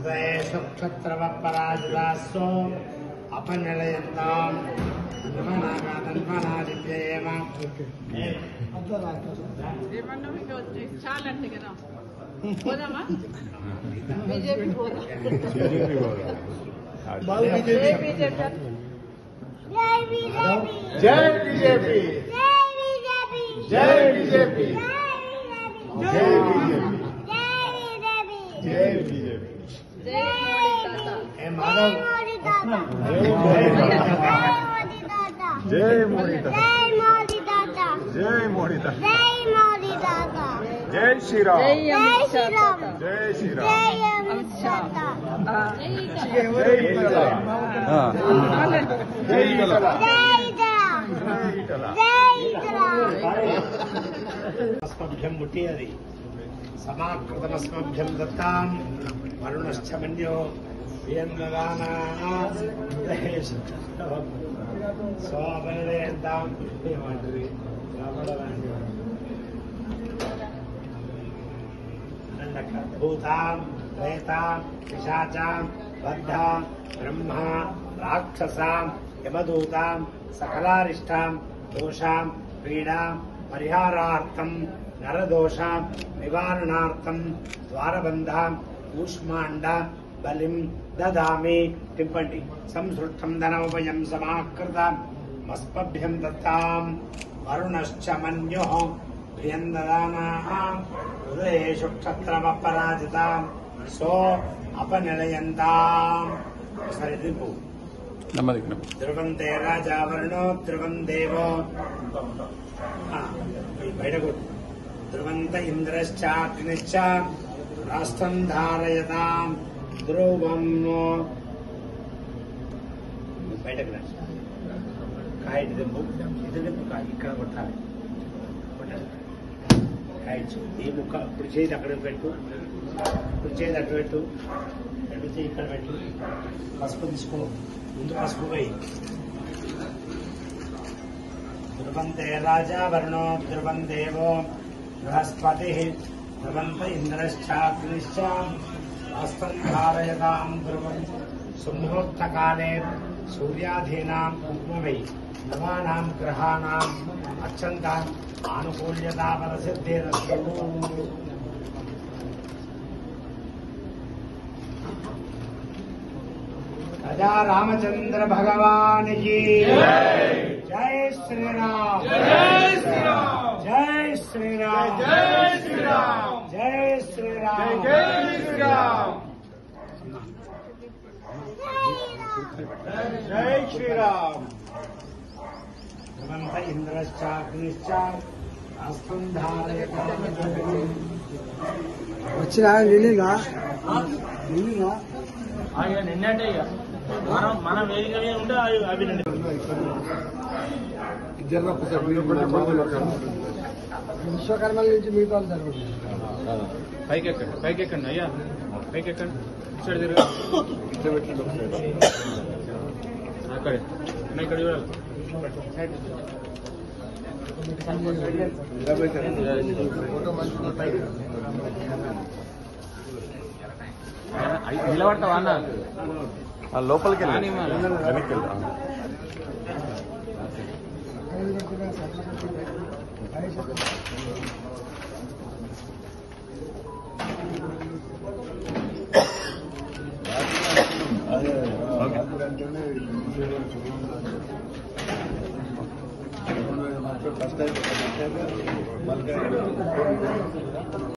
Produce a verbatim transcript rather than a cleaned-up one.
हृदयेषु क्षत्रवपराजितासो अपनिलयन्तां तन्मनादिव्येम बीजेपी जय बीजेपी जय बीजेपी जय बीजेपी जय बीजेपी माधव जय मोदी दादा जय मोदी दादा जय श्री राम जय श्री राम अमित शाह अस्मभ्यं मुट्टियदि समाकृतमस्मभ्यं दत्तां वरुणश्च मन्यो वियन्ददानाः स्वापनिलयन्तां भूतां प्रेतां पिशाचां बद्धां ब्रह्मा राक्षसां यमदूतां सकलारिष्टां दोषां पीडां परिहारार्थं नरदोषां निवारणार्थं द्वारबन्धां कूष्माण्डां बलिं ददामि टिप्पण्डि संसृष्टं धनमुपयं समाकृतं मस्मभ्यं दत्तां वरुणश्च मन्युः प्रियन्ददानाः हृदयेषु क्षत्रमपराजितां सो अपनिलयन्तां सरिदिपु ध्रुवन्ते राजा वरुणो ध्रुवं देवो बैठकु ध्रुवन्त इन्द्रश्चाग्निश्च राष्ट्रं धारयतां ध्रुवं बैठक కాయటి దింపు ఇది దింపు కాయ ఇక్కడ కొట్టాలి కాయచ్చు ఈ ముక్క ఇప్పుడు చేతి అక్కడ పెట్టు ఇప్పుడు చేతి అటు పెట్టు రెండు చేయి ఇక్కడ పెట్టు పసుపు తీసుకో ముందు పసుపు పోయి ధ్రువంతే రాజా వరుణో ధ్రువం దేవో బృహస్పతి ధ్రువంత ఇంద్రశ్చాగ్నిశ్చ హస్తం ధారయతాం ధ్రువం సుముహూర్తకాలే సూర్యాధీనాం ఉపమై నవానాం గ్రహాణాం అత్యంతాం ఆనుకూల్యతా ప్రసిద్ధిరస్తు राजा रामचंद्र भगवान की जय श्री राम जय श्री राम जय श्री राम जय श्री राम जय श्री राम जय श्री राम जय श्री राम ध्रुवन्त इंद्रश्चाग्निश्च हस्तं धारयतां వచ్చినా నిన్నగా నిన్నగా ఆయన నిన్నటే మనం మన వేదిక మీద ఉంటే అవి విశ్వకర్మల నుంచి మీతో జరుగుతుంది పైకి ఎక్కండి పైకి ఎక్కండి అయ్యా పైకి ఎక్కండి ఇక్కడ తిరగ అక్కడే ఇక్కడ చూడాలి నిలబడతావా అన్న లోపలికి వెళ్ళి వెనక్కి వెళ్తా ఫస్ట్